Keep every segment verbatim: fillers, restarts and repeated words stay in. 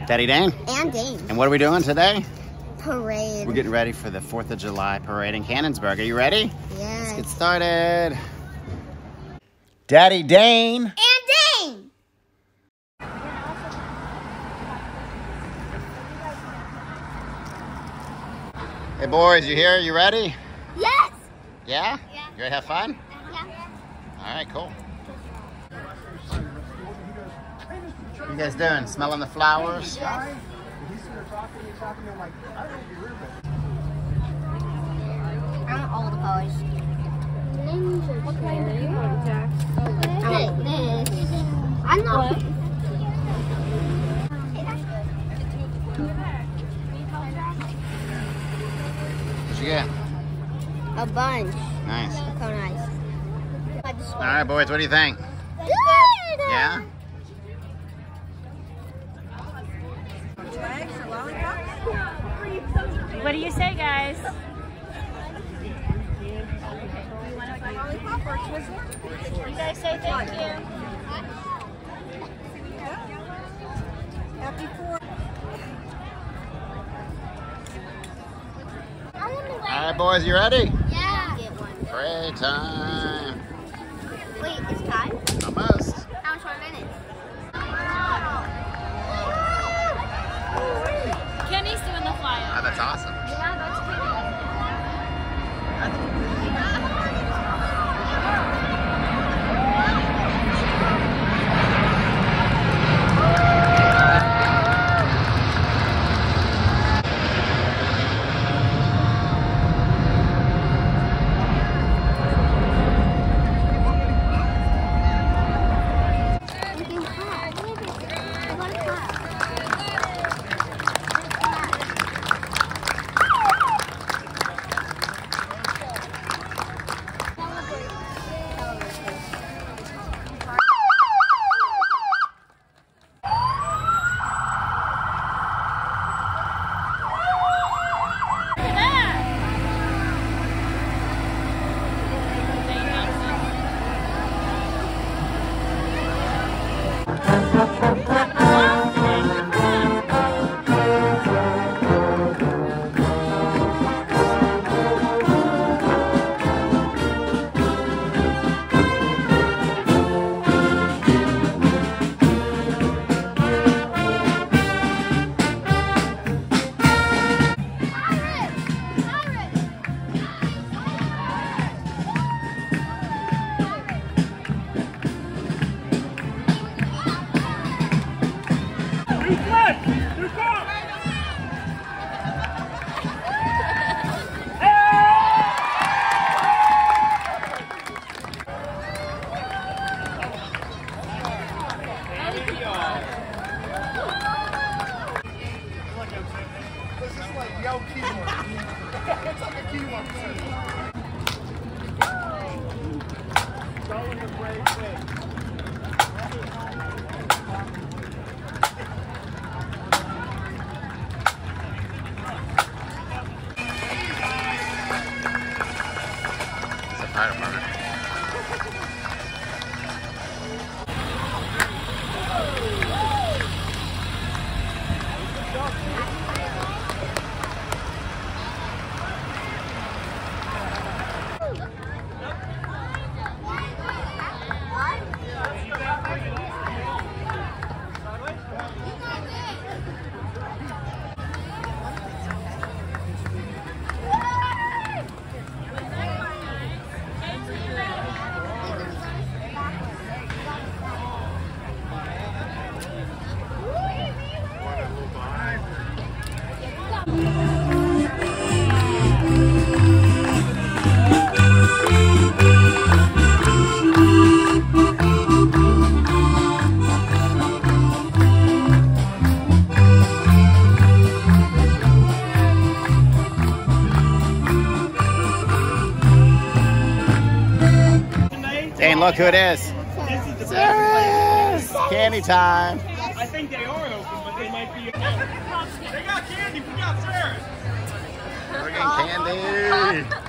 Daddy Dane. And Dane. And what are we doing today? Parade. We're getting ready for the fourth of July parade in Canonsburg. Are you ready? Yes. Let's get started. Daddy Dane. And Dane. Hey boys, you here? You ready? Yes. Yeah? Yeah. You ready to have fun? Yeah. All right, cool. What you guys doing? Smelling the flowers? Yes. I want all the colors. What kind do you want, Jack? I want this. I'm not. What you get? A bunch. Nice. So nice. All right, boys, what do you think? Good. Yeah? What do you say, guys? You guys say thank you. Happy fourth. All right, boys, you ready? Yeah. Parade time. Wait, it's time? Almost. How much more minutes? Kenny's doing the flyover. Oh, that's awesome. Yeah, that's Kenny. Fire department. Dane, look who it is. Yes! Candy time. I think they are open, but they might be. They got candy. We got Sarah's. We're getting candy.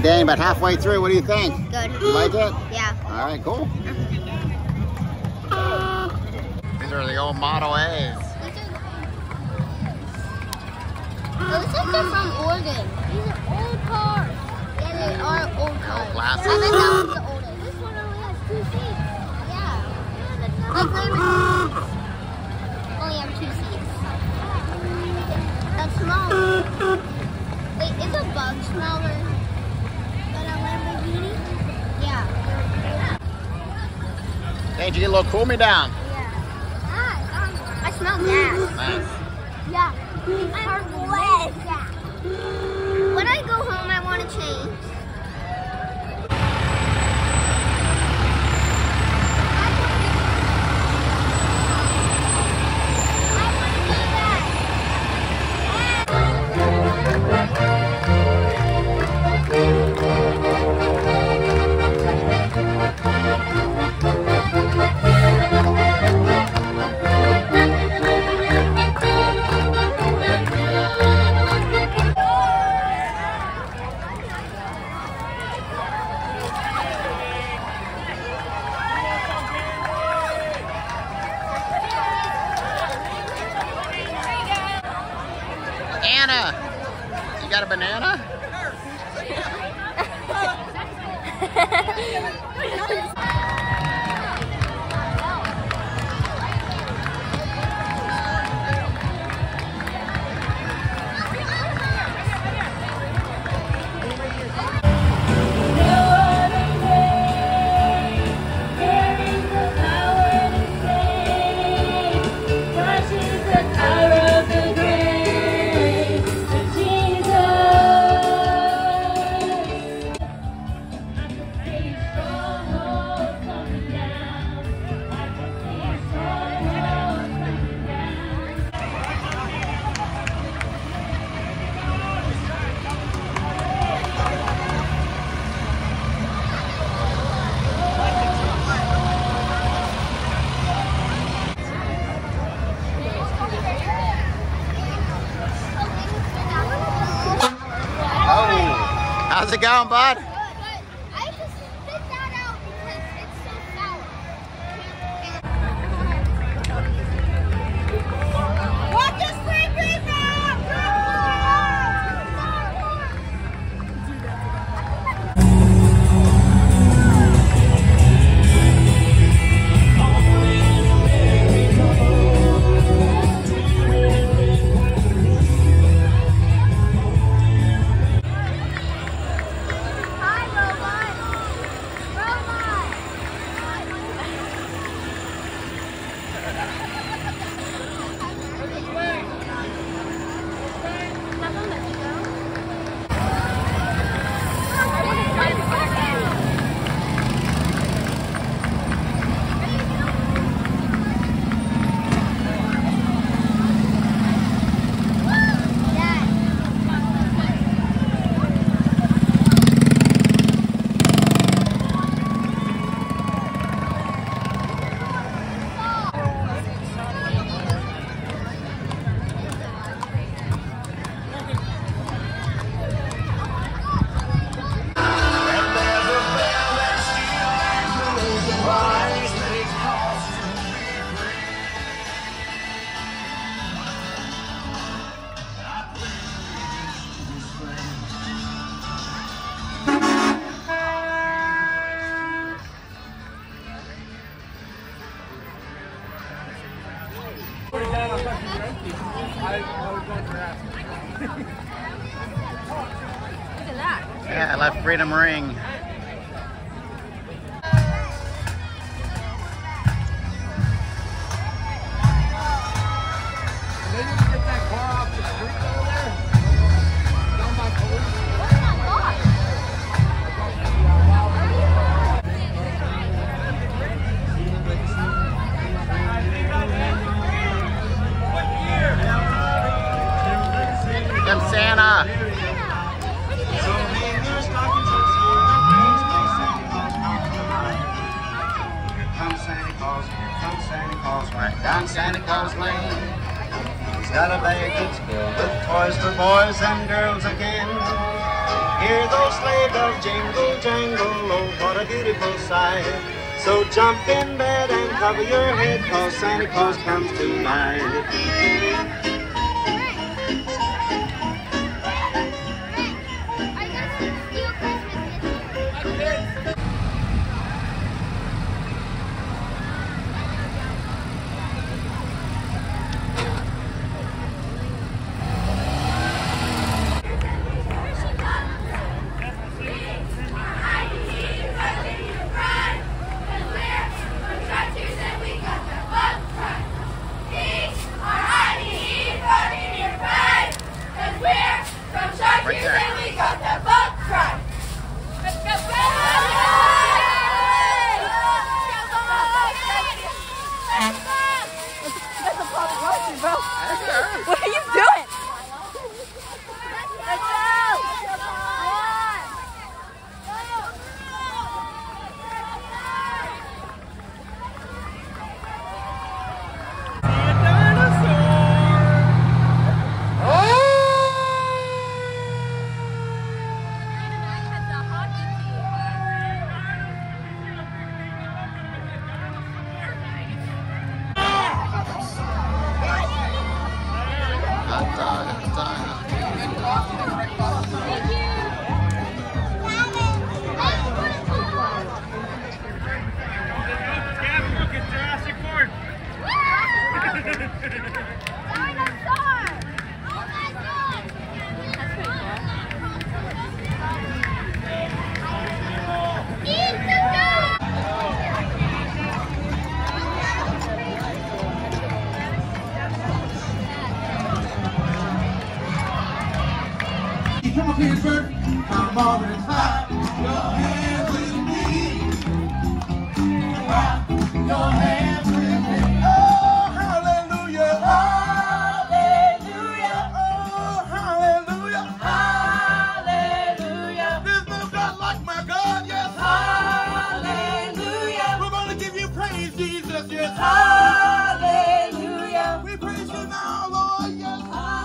Dane, about halfway through. What do you think? Good. You like it? Yeah. All right, cool. These are the old Model A's. It looks like they're from Oregon. These are old cars. Yeah, they are old cars. Classic. I bet that one's the oldest. This one only has two seats. Yeah. Like Lamborghinis. Only have two seats. That's small. Wait, is a bug smaller than a Lamborghini? Yeah. Dane, did you get a little cool me down? Yeah. Ah, um, I smell gas. Nice. Yeah. I'm wet. Yeah. When I go home, I want to change. Anna, you got a banana? How's it going, bud? I just spit that out because it's so sour. What the sweet Yeah, I left Freedom Ring. Come Santa. Right down Santa Claus Lane. He's got a bag that's filled with toys for boys and girls again. Hear those sleigh bells jingle, jangle, oh, what a beautiful sight. So jump in bed and cover your head, 'cause Santa Claus comes tonight. Right there. What are you doing? Let's go! Come on, Canonsburg. Come on and clap your hands with me. Clap your hands with me. Oh, hallelujah. Hallelujah. Oh, hallelujah. Hallelujah. There's no God like my God, yes. Hallelujah. We're going to give you praise, Jesus, yes. Hallelujah. We praise you now, Lord, yes.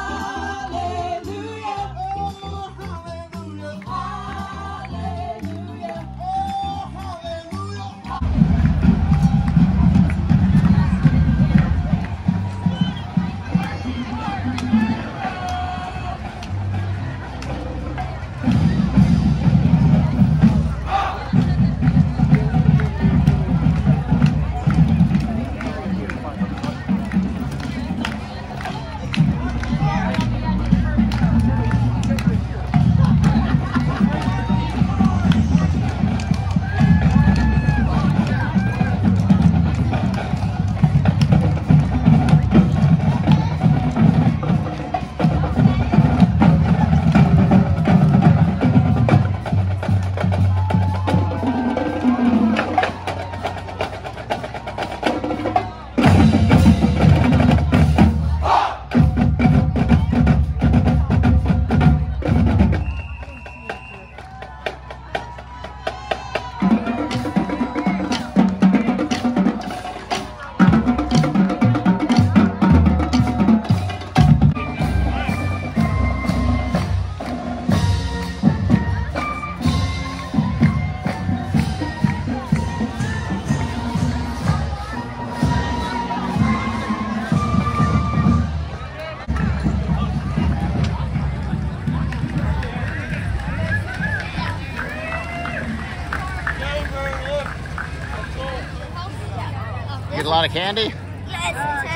Get a lot of candy? Yes.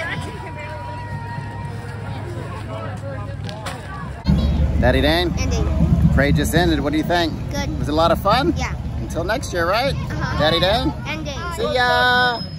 Daddy Dane? Andy. Parade just ended. What do you think? Good. Was it a lot of fun? Yeah. Until next year, right? Uh-huh. Daddy Dane? Andy. See ya!